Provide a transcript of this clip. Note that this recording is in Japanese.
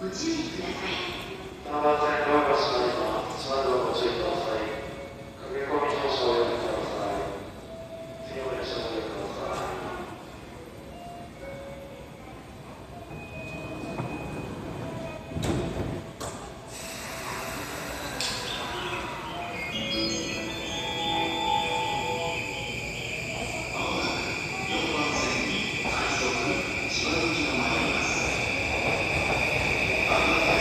3番線ドアが閉まります。閉まるのをご注意ください。駆け込み乗車をおやめください。次の列車をおやめください。4番線に快速島行きが参ります。